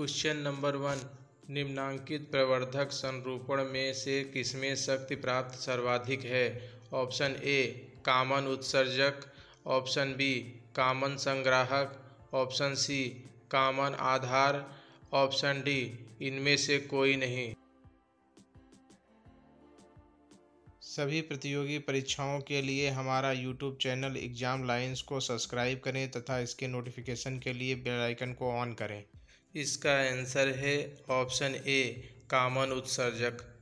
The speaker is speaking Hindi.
क्वेश्चन नंबर 1, निम्नांकित प्रवर्धक संरूपण में से किसमें शक्ति प्राप्त सर्वाधिक है? ऑप्शन ए कामन उत्सर्जक, ऑप्शन बी कामन संग्राहक, ऑप्शन सी कामन आधार, ऑप्शन डी इनमें से कोई नहीं। सभी प्रतियोगी परीक्षाओं के लिए हमारा यूट्यूब चैनल एग्जाम लाइन्स को सब्सक्राइब करें तथा इसके नोटिफिकेशन के लिए बेल आइकन को ऑन करें। इसका आंसर है ऑप्शन ए कामन उत्सर्जक।